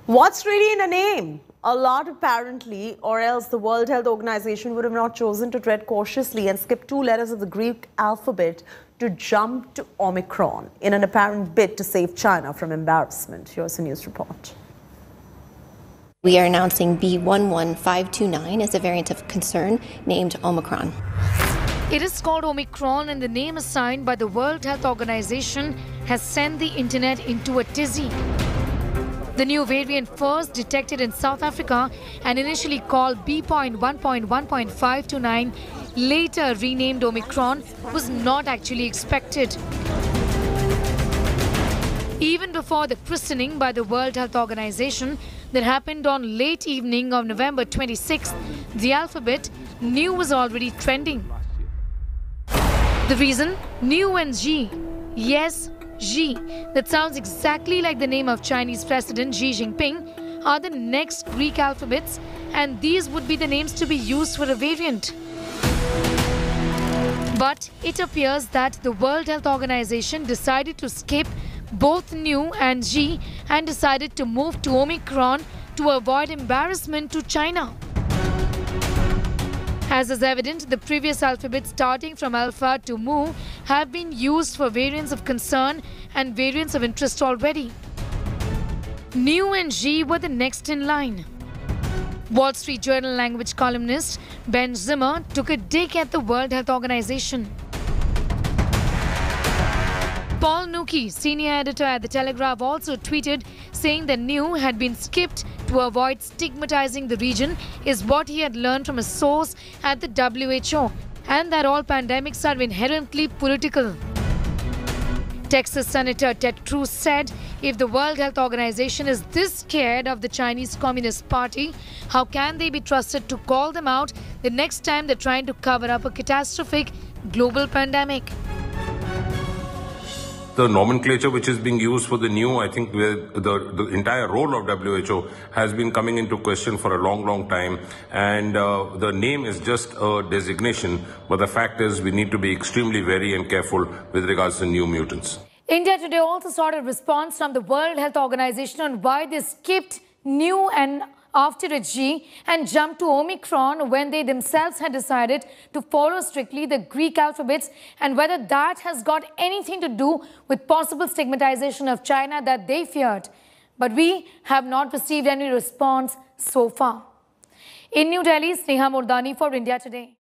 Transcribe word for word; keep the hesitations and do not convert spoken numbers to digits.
What's really in a name? A lot apparently, or else the World Health Organization would have not chosen to tread cautiously and skip two letters of the Greek alphabet to jump to Omicron in an apparent bid to save China from embarrassment. Here's a news report. We are announcing B one one five two nine as a variant of concern named Omicron. It is called Omicron, and the name assigned by the World Health Organization has sent the internet into a tizzy. The new variant, first detected in South Africa and initially called B one one one five two nine, later renamed Omicron, was not actually expected. Even before the christening by the World Health Organization that happened on late evening of November twenty-sixth, the alphabet Nu was already trending. The reason? Nu and Xi. Yes, Xi, that sounds exactly like the name of Chinese President Xi Jinping, are the next Greek alphabets, and these would be the names to be used for a variant. But it appears that the World Health Organization decided to skip both Nu and Xi and decided to move to Omicron to avoid embarrassment to China. As is evident, the previous alphabets starting from Alpha to Mu have been used for variants of concern and variants of interest already. Nu and Xi were the next in line. Wall Street Journal language columnist Ben Zimmer took a dig at the World Health Organization. Paul Nuki, senior editor at The Telegraph, also tweeted saying that Nu had been skipped to avoid stigmatizing the region is what he had learned from a source at the W H O, and that all pandemics are inherently political. Texas Senator Ted Cruz said if the World Health Organization is this scared of the Chinese Communist Party, how can they be trusted to call them out the next time they're trying to cover up a catastrophic global pandemic? The nomenclature which is being used for the Nu, I think the, the entire role of W H O has been coming into question for a long, long time. And uh, the name is just a designation. But the fact is we need to be extremely wary and careful with regards to new mutants. India today also sought a response from the World Health Organization on why they skipped Nu and after a G and jumped to Omicron when they themselves had decided to follow strictly the Greek alphabets, and whether that has got anything to do with possible stigmatization of China that they feared. But we have not received any response so far. In New Delhi, Sneha Murdani for India Today.